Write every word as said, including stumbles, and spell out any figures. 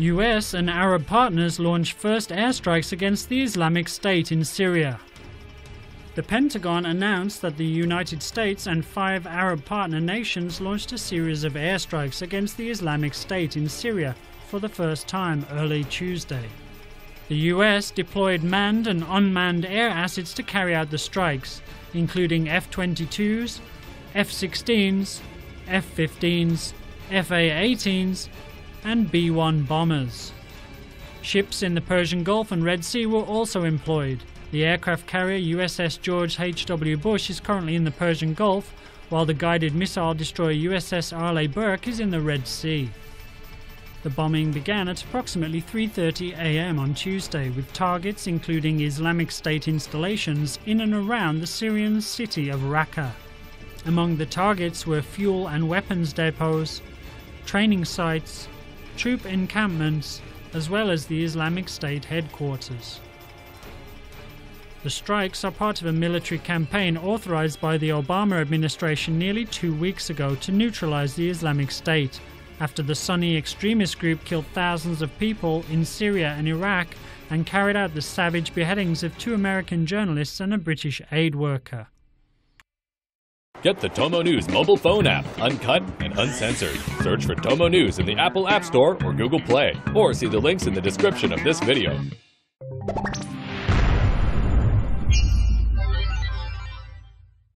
U S and Arab partners launched first airstrikes against the Islamic State in Syria. The Pentagon announced that the United States and five Arab partner nations launched a series of airstrikes against the Islamic State in Syria for the first time early Tuesday. The U S deployed manned and unmanned air assets to carry out the strikes, including F twenty-twos, F sixteens, F fifteens, F A eighteens, and B one bombers. Ships in the Persian Gulf and Red Sea were also employed. The aircraft carrier U S S George H W Bush is currently in the Persian Gulf, while the guided missile destroyer U S S Arleigh Burke is in the Red Sea. The bombing began at approximately three thirty a m on Tuesday, with targets including Islamic State installations in and around the Syrian city of Raqqa. Among the targets were fuel and weapons depots, training sites, troop encampments, as well as the Islamic State headquarters. The strikes are part of a military campaign authorized by the Obama administration nearly two weeks ago to neutralize the Islamic State, after the Sunni extremist group killed thousands of people in Syria and Iraq and carried out the savage beheadings of two American journalists and a British aid worker. Get the Tomo News mobile phone app, uncut and uncensored. Search for Tomo News in the Apple App Store or Google Play, or see the links in the description of this video.